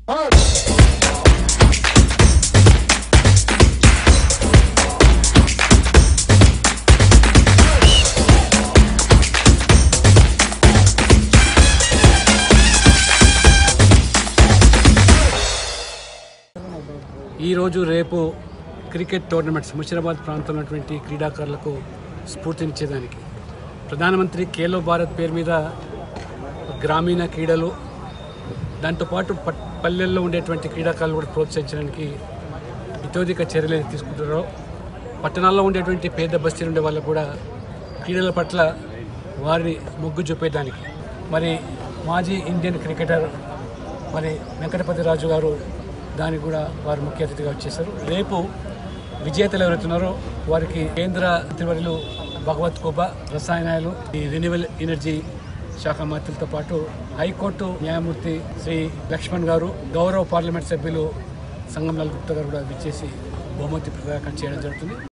ఈ రోజు రేపు క్రికెట్ టోర్నమెంట్స్ ముషిరాబాద్ ప్రాంతంలో ఉన్నటువంటి క్రీడాకారులకు స్ఫూర్తినిచ్చేదానికి ప్రధానమంత్రి ఖేలో భారత్ పేరు మీద గ్రామీణ క్రీడలు దాంతోపాటు పల్లెల్లో ఉండేటువంటి క్రీడాకారులు కూడా ప్రోత్సహించడానికి ఇతోధిక చర్యలు తీసుకుంటారో పట్టణాల్లో ఉండేటువంటి పేద బస్తీలు ఉండే వాళ్ళకు కూడా క్రీడల పట్ల వారిని మొగ్గు చూపేదానికి మరి మాజీ ఇండియన్ క్రికెటర్ మరి వెంకటపతి రాజు గారు దానికి కూడా వారు ముఖ్య అతిథిగా వచ్చేసారు. రేపు విజేతలు ఎవరైతున్నారో వారికి కేంద్ర మంత్రివర్యులు భగవత్ కోబా రసాయనాలు రెన్యూవల్ ఎనర్జీ శాఖ మంత్రులతో పాటు హైకోర్టు న్యాయమూర్తి శ్రీ లక్ష్మణ్ గారు, గౌరవ పార్లమెంట్ సభ్యులు సంగంలాల్ గుప్తా గారు కూడా విచ్చేసి బహుమతి ప్రదానం చేయడం జరుగుతుంది.